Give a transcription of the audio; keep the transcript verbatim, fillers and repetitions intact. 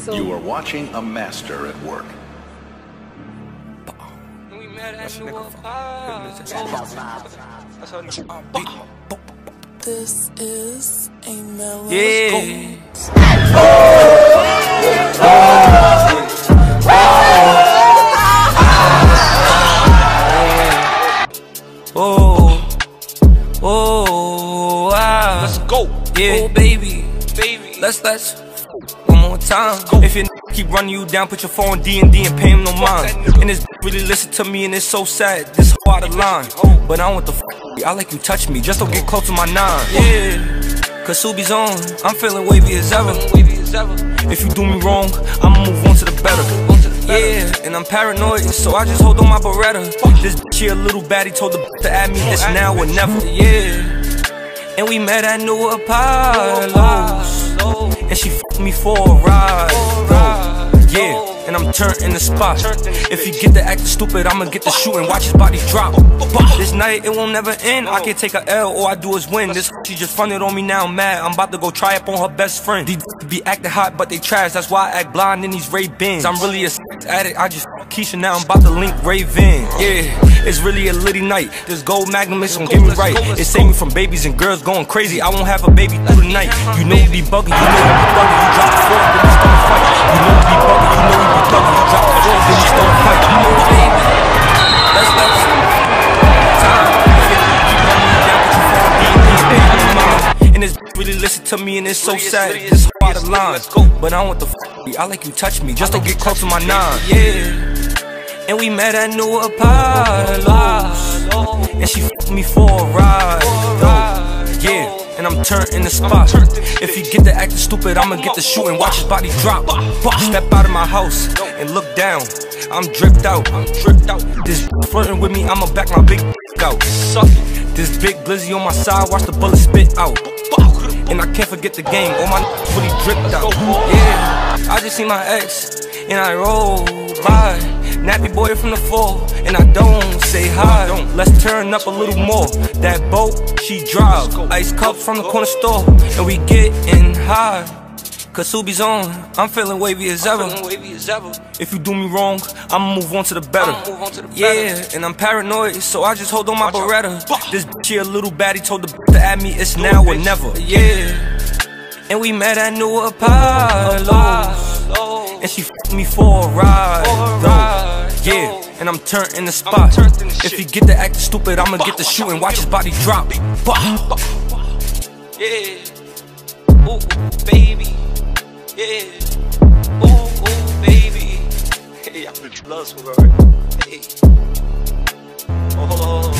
So You are watching a master at work. This is a mellow. Yeah. Oh, oh, wow. Let's go. Yeah, oh, baby, baby. Let's let's one more time. If your keep running you down, put your phone D and D and pay him no mind. And this really listen to me and it's so sad. This whole out of line, but I don't want the f I like you touch me, just don't get close to my nine. Yeah, cause Subi's on. I'm feeling wavy as ever. If you do me wrong, I'ma move on to the better. Yeah, and I'm paranoid, so I just hold on my Beretta. This bitch here a little baddie, told the bitch to add me, it's now or never. Yeah, and we met at New Apollo's, and she f***ed me for a ride. Yeah, and I'm turned in the spot. If he get the acting stupid, I'ma get the shooting, watch his body drop. This night, it won't never end. I can't take a L, all I do is win. This she just fronted on me, now I'm mad. I'm about to go try up on her best friend. These be acting hot, but they trash. That's why I act blind in these Ray-Bans. I'm really a addict, I just f*** Keisha, now I'm about to link Raven. Yeah, it's really a litty night. This gold magnum is gon' get me right. It saved me from babies and girls going crazy. I won't have a baby through the night. You know we be bugging, you know we be bugging. You drop the four, then we start fight. You know we be bugging, you know we be thugging. You drop the four, then we start fight. You know, baby, let's let's time. Keep running me down, put your phone D and D and pay me no mind. And this really listen to me and it's so sad. This whole out of line, but I don't want the f I like you touch me, just don't get close to my nine. Yeah, and we met at New Apollo's, and she f***ed me for a ride. Yeah, and I'm turned in the spot. If he get the acting stupid, I'ma get the shooting, watch his body drop. Step out of my house and look down, I'm dripped out. I'm dripped out. This flirting with me, I'ma back my big out. Suck it. This big glizzy on my side, watch the bullet spit out. And I can't forget the game, all my n***s fully dripped out. Yeah, I just see my ex, and I roll by. Nappy boy from the fall, and I don't say hi. Let's turn up a little more. That boat, she drive. Ice cups from the corner store, and we getting high. Cause Subi's on, I'm feeling wavy as ever. If you do me wrong, I'ma move on to the better. Yeah, and I'm paranoid, so I just hold on my Beretta. This bitch here a little baddie, told the bitch to add me, it's now or never. Yeah, and we met at New Apollo's, and she f***ed me for a ride. Yeah, and I'm turned in the spot. If he get the acting stupid, I'ma get the shooting, watch his body drop. Yeah, ooh, baby. Yeah, ooh, ooh, baby. Hey, I love swear. Hey, oh, hold on, hold on.